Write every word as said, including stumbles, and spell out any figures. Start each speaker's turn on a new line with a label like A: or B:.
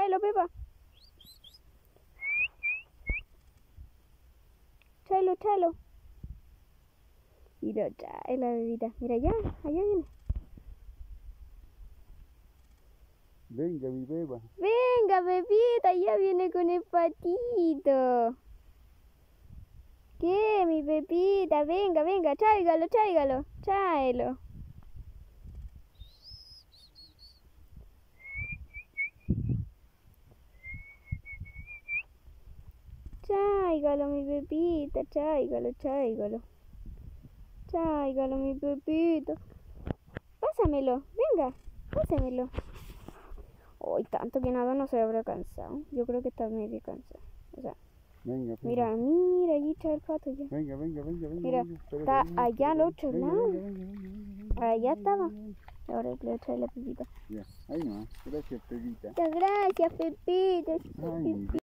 A: tráelo, Pepa. Tráelo, tráelo. Y lo trae la bebita. Mira, allá, allá viene.
B: Venga, mi beba.
A: Venga, bebita, ya viene con el patito. ¿Qué, mi bebita? Venga, venga, tráigalo, tráigalo, tráelo. Tráigalo, mi bebita, tráigalo, tráigalo. Tráigalo, mi bebito. Pásamelo, venga, pásamelo. Hoy tanto que nada no se habrá cansado. Yo creo que está medio cansado. O sea,
B: venga,
A: mira, mira, allí está el pato ya.
B: Venga, venga, venga, venga.
A: Mira,
B: venga, espera,
A: está
B: venga,
A: allá
B: espera,
A: al otro
B: venga,
A: lado.
B: venga, venga, venga, venga, venga,
A: Allá
B: venga,
A: estaba.
B: venga, venga.
A: Ahora le trae la pepita.
B: Ya, ahí nomás. Gracias, Pepita.
A: Muchas gracias, Pepito.
B: Ay, mi